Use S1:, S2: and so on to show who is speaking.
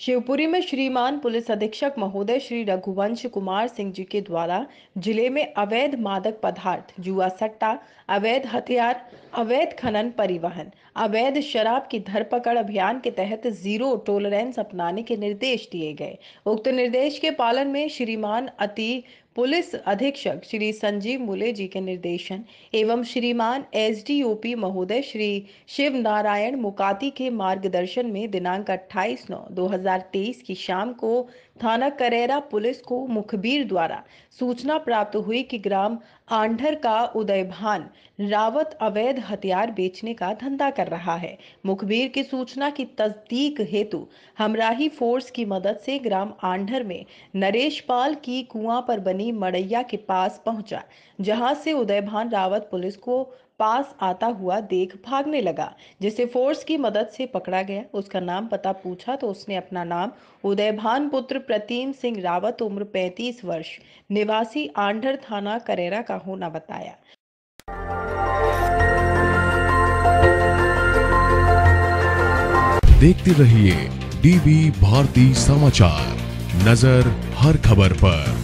S1: शिवपुरी में श्रीमान पुलिस अधीक्षक महोदय श्री रघुवंश कुमार सिंह जी के द्वारा जिले में अवैध मादक पदार्थ, जुआ सट्टा, अवैध हथियार, अवैध खनन, परिवहन, अवैध शराब की धरपकड़ अभियान के तहत जीरो टॉलरेंस अपनाने के निर्देश दिए गए। उक्त निर्देश के पालन में श्रीमान अति पुलिस अधीक्षक श्री संजीव मुले जी के निर्देशन एवं श्रीमान एसडीओपी महोदय श्री शिव नारायण मुकाती के मार्गदर्शन में दिनांक 28/9/2023 की शाम को थाना करेरा पुलिस को मुखबिर द्वारा सूचना प्राप्त हुई कि ग्राम आंधर का उदयभान रावत अवैध हथियार बेचने का धंधा कर रहा है। मुखबिर की सूचना की तस्दीक हेतु हमराही फोर्स की मदद से ग्राम आंधर में नरेश पाल की कुआं पर बनी मड़ैया के पास पहुंचा, जहां से उदयभान रावत पुलिस को पास आता हुआ देख भागने लगा, जिसे फोर्स की मदद से पकड़ा गया। उसका नाम पता पूछा तो उसने अपना नाम उदयभान पुत्र प्रतीम सिंह रावत, उम्र 35 वर्ष, निवासी आंधर, थाना करेरा का होना बताया।
S2: देखते रहिए डीबी भारती समाचार, नजर हर खबर पर।